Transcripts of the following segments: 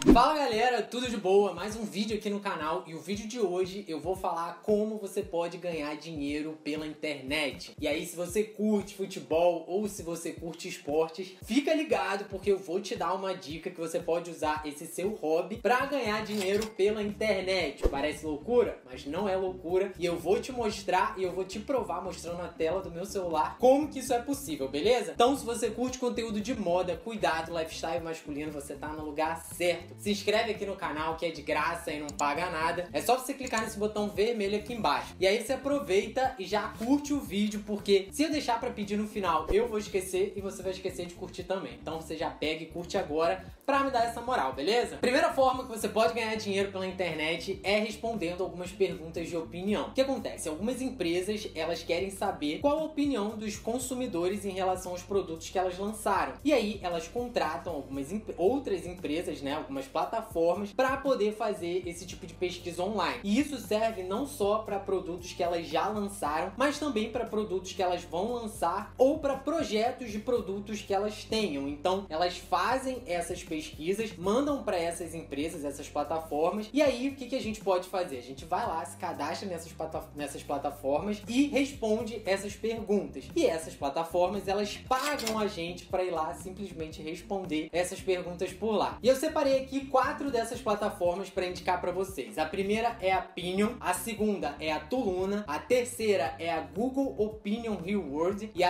Fala galera, tudo de boa? Mais um vídeo aqui no canal e o vídeo de hoje eu vou falar como você pode ganhar dinheiro pela internet. E aí, se você curte futebol ou se você curte esportes, fica ligado porque eu vou te dar uma dica que você pode usar esse seu hobby para ganhar dinheiro pela internet. Parece loucura, mas não é loucura, e eu vou te mostrar e eu vou te provar mostrando na tela do meu celular como que isso é possível, beleza? Então, se você curte conteúdo de moda, cuidado, lifestyle masculino, você tá no lugar certo. Se inscreve aqui no canal que é de graça e não paga nada. É só você clicar nesse botão vermelho aqui embaixo. E aí você aproveita e já curte o vídeo, porque se eu deixar pra pedir no final, eu vou esquecer e você vai esquecer de curtir também. Então você já pega e curte agora pra me dar essa moral, beleza? Primeira forma que você pode ganhar dinheiro pela internet é respondendo algumas perguntas de opinião. O que acontece? Algumas empresas, elas querem saber qual a opinião dos consumidores em relação aos produtos que elas lançaram. E aí elas contratam algumas outras empresas, né, algumas plataformas para poder fazer esse tipo de pesquisa online. E isso serve não só para produtos que elas já lançaram, mas também para produtos que elas vão lançar ou para projetos de produtos que elas tenham. Então, elas fazem essas pesquisas, mandam para essas empresas, essas plataformas, e aí o que a gente pode fazer? A gente vai lá, se cadastra nessas plataformas e responde essas perguntas. E essas plataformas, elas pagam a gente para ir lá simplesmente responder essas perguntas por lá. E eu separei aqui 4 dessas plataformas para indicar para vocês. A primeira é a Opinion, a segunda é a Tuluna, a terceira é a Google Opinion Reward e a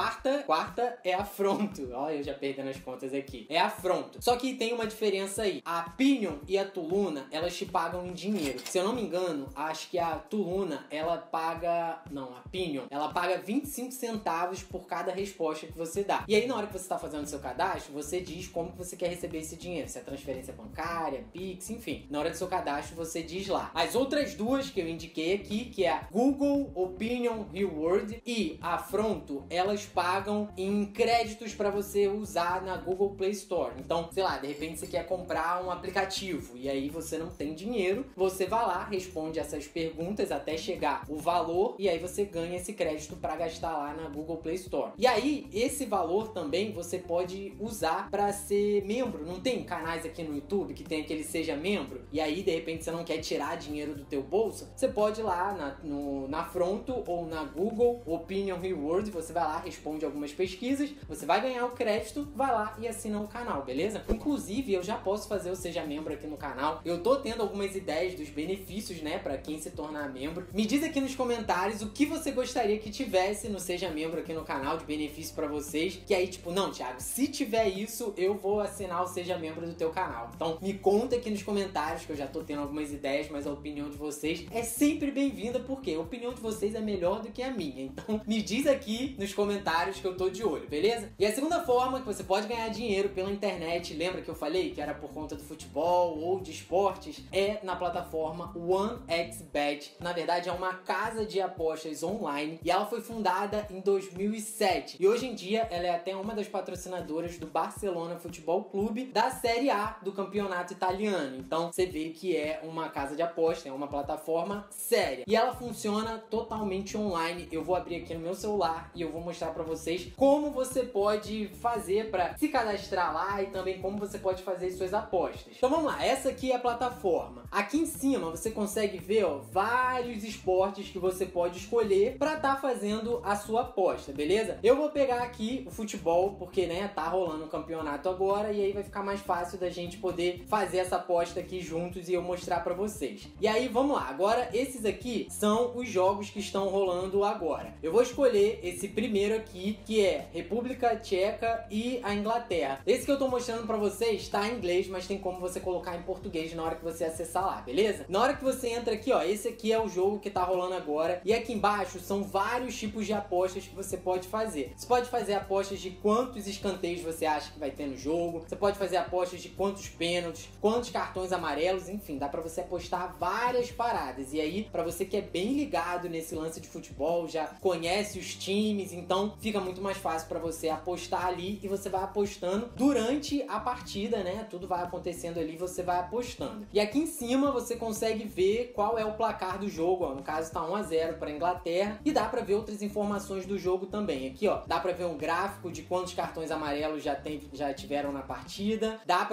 quarta é a Fronto. Olha, eu já perdendo as contas aqui. É a Fronto. Só que tem uma diferença aí. A Opinion e a Tuluna, elas te pagam em dinheiro. Se eu não me engano, acho que a Tuluna, ela paga... Não, a Opinion, ela paga 25 centavos por cada resposta que você dá. E aí, na hora que você está fazendo o seu cadastro, você diz como que você quer receber esse dinheiro. Se é transferência bancária, Pix, enfim. Na hora do seu cadastro, você diz lá. As outras duas que eu indiquei aqui, que é a Google Opinion Reward e a Fronto, elas pagam em créditos para você usar na Google Play Store. Então, sei lá, de repente você quer comprar um aplicativo e aí você não tem dinheiro, você vai lá, responde essas perguntas até chegar o valor e aí você ganha esse crédito para gastar lá na Google Play Store. E aí, esse valor também você pode usar para ser membro. Não tem canais aqui no YouTube que tem aquele seja membro, e aí de repente você não quer tirar dinheiro do teu bolso, você pode ir lá na Fronto ou na Google Opinion Reward, você vai lá, responde algumas pesquisas, você vai ganhar o crédito, vai lá e assina o canal, beleza? Inclusive, eu já posso fazer o seja membro aqui no canal, eu tô tendo algumas ideias dos benefícios, né, pra quem se tornar membro. Me diz aqui nos comentários o que você gostaria que tivesse no seja membro aqui no canal de benefício pra vocês, que aí tipo, não, Thiago, se tiver isso, eu vou assinar o seja membro do teu canal. Então me conta aqui nos comentários, que eu já tô tendo algumas ideias, mas a opinião de vocês é sempre bem-vinda, porque a opinião de vocês é melhor do que a minha. Então me diz aqui nos comentários que eu tô de olho, beleza? E a segunda forma que você pode ganhar dinheiro pela internet, lembra que eu falei que era por conta do futebol ou de esportes, é na plataforma OneXBet. Na verdade, é uma casa de apostas online e ela foi fundada em 2007. E hoje em dia ela é até uma das patrocinadoras do Barcelona Futebol Clube da Série A do campeonato italiano. Então você vê que é uma casa de aposta, é uma plataforma séria. E ela funciona totalmente online. Eu vou abrir aqui no meu celular e eu vou mostrar pra vocês como você pode fazer pra se cadastrar lá e também como você pode fazer suas apostas. Então vamos lá, essa aqui é a plataforma. Aqui em cima você consegue ver, ó, vários esportes que você pode escolher pra tá fazendo a sua aposta, beleza? Eu vou pegar aqui o futebol, porque, né, tá rolando um campeonato agora e aí vai ficar mais fácil da gente poder fazer essa aposta aqui juntos e eu mostrar pra vocês. E aí, vamos lá. Agora, esses aqui são os jogos que estão rolando agora. Eu vou escolher esse primeiro aqui, que é República Tcheca e a Inglaterra. Esse que eu tô mostrando pra vocês tá em inglês, mas tem como você colocar em português na hora que você acessar lá, beleza? Na hora que você entra aqui, ó, esse aqui é o jogo que tá rolando agora. E aqui embaixo são vários tipos de apostas que você pode fazer. Você pode fazer apostas de quantos escanteios você acha que vai ter no jogo. Você pode fazer apostas de quantos pênaltis, quantos cartões amarelos, enfim, dá pra você apostar várias paradas. E aí, pra você que é bem ligado nesse lance de futebol, já conhece os times, então fica muito mais fácil pra você apostar ali e você vai apostando durante a partida, né? Tudo vai acontecendo ali, você vai apostando. E aqui em cima você consegue ver qual é o placar do jogo, ó. No caso tá 1-0 pra Inglaterra e dá pra ver outras informações do jogo também. Aqui, ó, dá pra ver um gráfico de quantos cartões amarelos já tiveram na partida. Dá pra você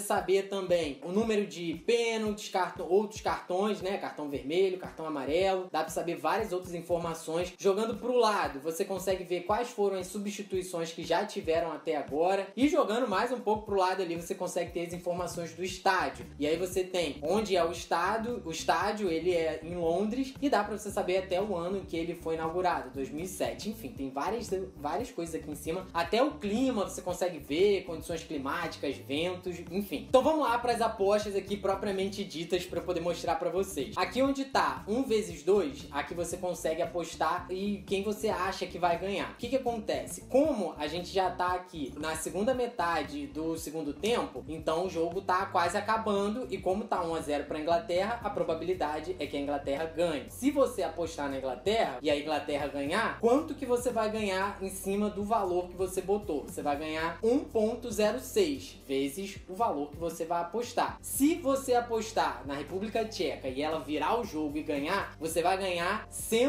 saber também o número de pênaltis, outros cartões, né? Cartão vermelho, cartão amarelo. Dá pra saber várias outras informações. Jogando pro lado, você consegue ver quais foram as substituições que já tiveram até agora. E jogando mais um pouco pro lado ali, você consegue ter as informações do estádio. E aí você tem onde é o estádio. O estádio, ele é em Londres. E dá pra você saber até o ano em que ele foi inaugurado, 2007. Enfim, tem várias coisas aqui em cima. Até o clima você consegue ver, condições climáticas, ventos, enfim. Então vamos lá para as apostas aqui propriamente ditas para eu poder mostrar para vocês. Aqui onde tá 1 vezes 2, aqui você consegue apostar e quem você acha que vai ganhar. O que acontece? Como a gente já tá aqui na segunda metade do segundo tempo, então o jogo tá quase acabando e como tá 1-0 para a Inglaterra, a probabilidade é que a Inglaterra ganhe. Se você apostar na Inglaterra e a Inglaterra ganhar, quanto que você vai ganhar em cima do valor que você botou? Você vai ganhar 1,06 vezes o valor que você vai apostar. Se você apostar na República Tcheca e ela virar o jogo e ganhar, você vai ganhar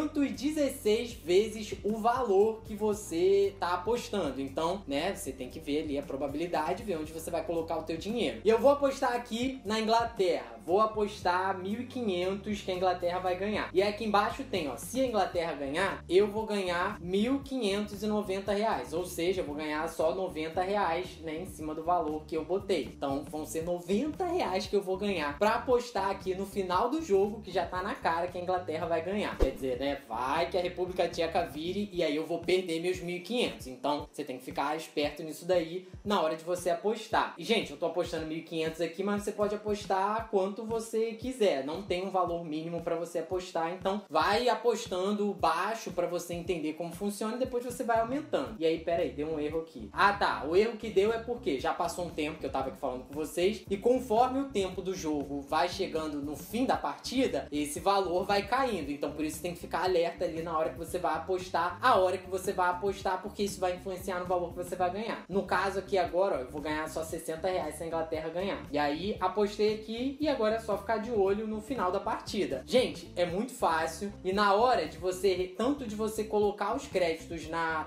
116 vezes o valor que você tá apostando. Então, né, você tem que ver ali a probabilidade, ver onde você vai colocar o teu dinheiro. E eu vou apostar aqui na Inglaterra. Vou apostar 1.500 que a Inglaterra vai ganhar. E aqui embaixo tem, ó, se a Inglaterra ganhar, eu vou ganhar R$1.590. Ou seja, eu vou ganhar só R$90, né, em cima do valor que eu botei. Então, vão ser R$90 que eu vou ganhar pra apostar aqui no final do jogo, que já tá na cara que a Inglaterra vai ganhar. Quer dizer, né, vai que a República Tcheca vire e aí eu vou perder meus 1.500. Então, você tem que ficar esperto nisso daí na hora de você apostar. E, gente, eu tô apostando 1.500 aqui, mas você pode apostar quanto você quiser. Não tem um valor mínimo pra você apostar. Então, vai apostando baixo pra você entender como funciona e depois você vai aumentando. E aí, peraí, deu um erro aqui. Ah, tá. O erro que deu é porque já passou um tempo que eu tava aqui falando com vocês e conforme o tempo do jogo vai chegando no fim da partida, esse valor vai caindo. Então, por isso tem que ficar alerta ali na hora que você vai apostar, a hora que você vai apostar, porque isso vai influenciar no valor que você vai ganhar. No caso aqui agora, ó, eu vou ganhar só R$60 se a Inglaterra ganhar. E aí, apostei aqui e agora é só ficar de olho no final da partida. Gente, é muito fácil e na hora de você, tanto de você colocar os créditos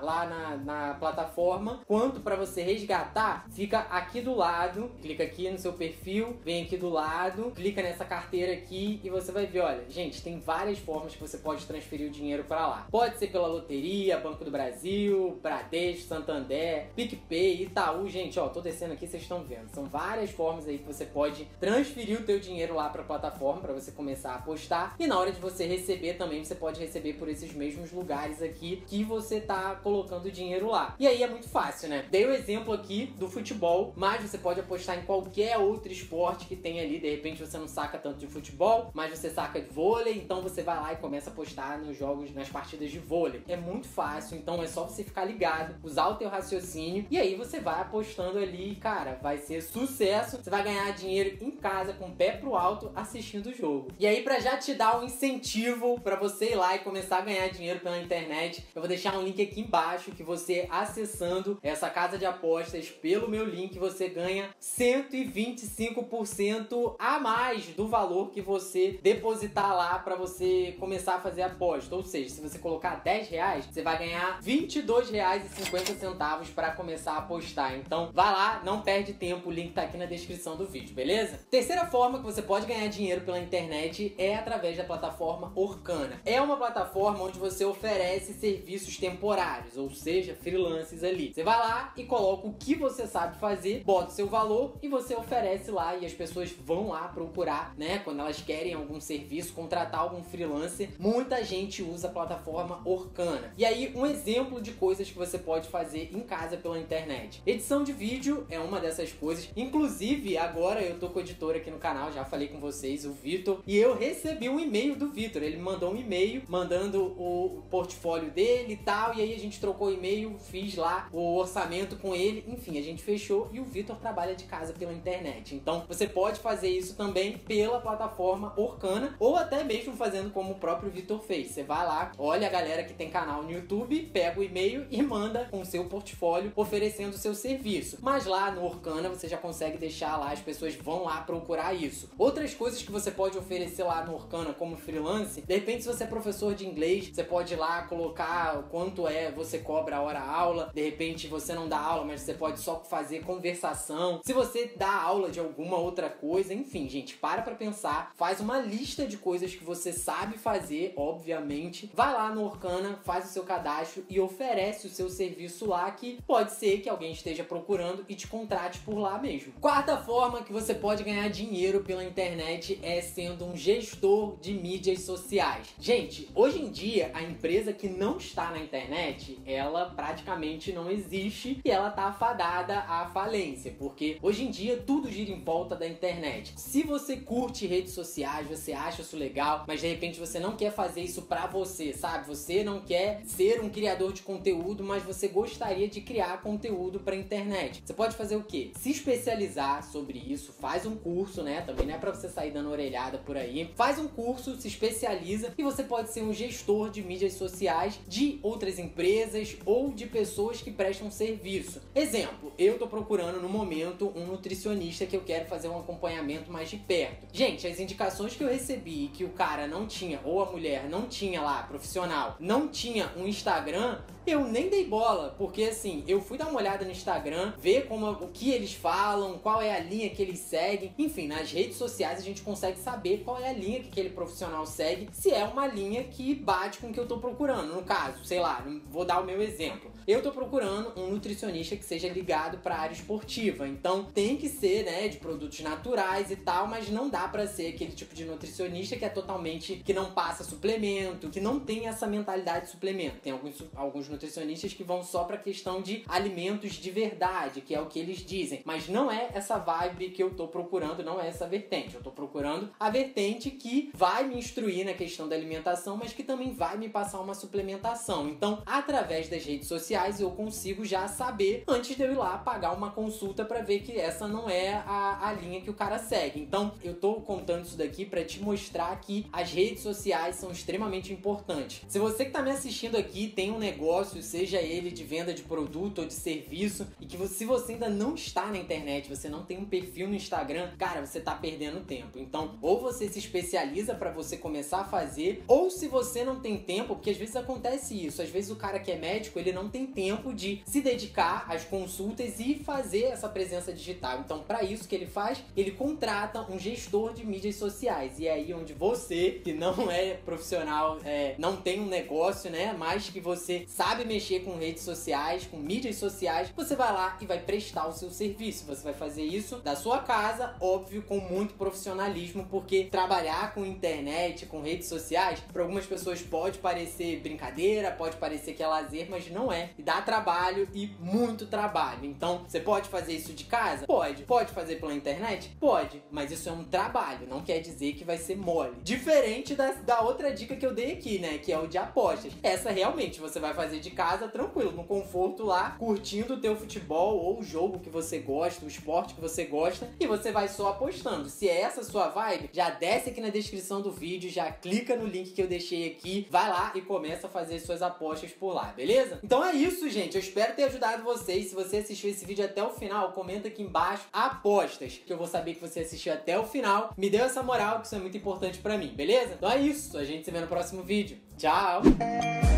lá na plataforma, quanto para você resgatar, fica aqui do lado, clica aqui no seu perfil, vem aqui do lado, clica nessa carteira aqui e você vai ver, olha, gente, tem várias formas que você pode transferir o dinheiro para lá. Pode ser pela loteria, Banco do Brasil, Bradesco, Santander, PicPay, Itaú, gente, ó, tô descendo aqui, vocês estão vendo. São várias formas aí que você pode transferir o teu dinheiro lá para a plataforma para você começar a apostar e na hora de você receber também, você pode receber por esses mesmos lugares aqui que você tá colocando o dinheiro lá. E aí é muito fácil, né? Dei o exemplo aqui do futebol, mas você pode apostar em qualquer outro esporte que tem ali. De repente você não saca tanto de futebol, mas você saca de vôlei, então você vai lá e começa a apostar nos jogos, nas partidas de vôlei. É muito fácil, então é só você ficar ligado, usar o teu raciocínio e aí você vai apostando ali, cara, vai ser sucesso. Você vai ganhar dinheiro em casa com o pé pro alto assistindo o jogo. E aí, pra já te dar um incentivo pra você ir lá e começar a ganhar dinheiro pela internet, eu vou deixar um link aqui embaixo que você, acessando essa casa de apostas pelo meu link, você ganha 125% a mais do valor que você depositar lá pra você começar a fazer a aposta. Ou seja, se você colocar R$10, você vai ganhar R$22,50 pra começar a apostar. Então, vai lá, não perde tempo, o link tá aqui na descrição do vídeo, beleza? Terceira forma que você pode ganhar dinheiro pela internet é através da plataforma Orkana. É uma plataforma onde você oferece serviços temporários, ou seja, freelances ali. Você vai lá e coloca o que você sabe fazer, bota o seu valor e você oferece lá e as pessoas vão lá procurar, né? Quando elas querem algum serviço, contratar algum freelancer, muita gente usa a plataforma Orkana. E aí, um exemplo de coisas que você pode fazer em casa pela internet. Edição de vídeo é uma dessas coisas. Inclusive, agora eu tô com o editor aqui no canal, já falei com vocês, o Vitor, e eu recebi um e-mail do Vitor. Ele me mandou um e-mail mandando o portfólio dele e tal, e aí a gente trocou o e-mail, fiz lá o orçamento com ele, enfim, a gente fechou e o Vitor trabalha de casa pela internet. Então, você pode fazer isso também pela plataforma Orkana, ou até mesmo fazendo como o próprio Vitor fez. Você vai lá, olha a galera que tem canal no YouTube, pega o e-mail e manda com o seu portfólio oferecendo o seu serviço. Mas lá no Orkana você já consegue deixar lá, as pessoas vão lá procurar isso. isso. Outras coisas que você pode oferecer lá no Orkana como freelance, de repente se você é professor de inglês, você pode ir lá colocar o quanto você cobra a hora aula, de repente você não dá aula, mas você pode só fazer conversação. Se você dá aula de alguma outra coisa, enfim, gente, para pensar, faz uma lista de coisas que você sabe fazer, obviamente, vai lá no Orkana, faz o seu cadastro e oferece o seu serviço lá, que pode ser que alguém esteja procurando e te contrate por lá mesmo. Quarta forma que você pode ganhar dinheiro pela internet é sendo um gestor de mídias sociais. Gente, hoje em dia, a empresa que não está na internet, ela praticamente não existe e ela tá afadada à falência, porque hoje em dia tudo gira em volta da internet. Se você curte redes sociais, você acha isso legal, mas de repente você não quer fazer isso pra você, sabe? Você não quer ser um criador de conteúdo, mas você gostaria de criar conteúdo pra internet. Você pode fazer o quê? Se especializar sobre isso, faz um curso, né? Também não é pra você sair dando orelhada por aí. Faz um curso, se especializa e você pode ser um gestor de mídias sociais de outras empresas ou de pessoas que prestam serviço. Exemplo, eu tô procurando no momento um nutricionista que eu quero fazer um acompanhamento mais de perto. Gente, as indicações que eu recebi que o cara não tinha, ou a mulher não tinha lá, profissional, não tinha um Instagram, eu nem dei bola, porque assim, eu fui dar uma olhada no Instagram, ver o que eles falam, qual é a linha que eles seguem, enfim, nas redes sociais a gente consegue saber qual é a linha que aquele profissional segue, se é uma linha que bate com o que eu tô procurando. No caso, sei lá, vou dar o meu exemplo. Eu tô procurando um nutricionista que seja ligado para a área esportiva, então tem que ser, né, de produtos naturais e tal, mas não dá pra ser aquele tipo de nutricionista que é totalmente, que não passa suplemento, que não tem essa mentalidade de suplemento. Tem alguns nutricionistas que vão só pra questão de alimentos de verdade, que é o que eles dizem, mas não é essa vibe que eu tô procurando, não é essa vertente. Eu tô procurando a vertente que vai me instruir na questão da alimentação, mas que também vai me passar uma suplementação. Então, através das redes sociais, eu consigo já saber, antes de eu ir lá pagar uma consulta pra ver que essa não é a linha que o cara segue. Então, eu tô contando isso daqui pra te mostrar que as redes sociais são extremamente importantes. Se você que tá me assistindo aqui tem um negócio, seja ele de venda de produto ou de serviço, e que se você ainda não está na internet, você não tem um perfil no Instagram, cara, você tá perdendo tempo. Então, ou você se especializa pra você começar a fazer, ou se você não tem tempo, porque às vezes acontece isso, às vezes o cara que é médico, ele não tem tempo de se dedicar às consultas e fazer essa presença digital. Então, pra isso que ele faz, ele contrata um gestor de mídias sociais. E é aí onde você, que não é profissional, não tem um negócio, né, mas que você sabe mexer com redes sociais, com mídias sociais, você vai lá e vai prestar o seu serviço. Você vai fazer isso da sua casa, óbvio, com muito profissionalismo, porque trabalhar com internet, com redes sociais, para algumas pessoas pode parecer brincadeira, pode parecer que é lazer, mas não é. E dá trabalho e muito trabalho. Então, você pode fazer isso de casa? Pode. Pode fazer pela internet? Pode. Mas isso é um trabalho, não quer dizer que vai ser mole. Diferente da outra dica que eu dei aqui, né? Que é o de apostas. Essa realmente você vai fazer de casa tranquilo, no conforto lá, curtindo o teu futebol ou o jogo que você gosta, o esporte que você gosta, e você vai só apostando. Se é essa a sua vibe, já desce aqui na descrição do vídeo, já clica no link que eu deixei aqui, vai lá e começa a fazer suas apostas por lá, beleza? Então é isso, gente. Eu espero ter ajudado vocês. Se você assistiu esse vídeo até o final, comenta aqui embaixo apostas, que eu vou saber que você assistiu até o final. Me deu essa moral, que isso é muito importante pra mim, beleza? Então é isso. A gente se vê no próximo vídeo. Tchau!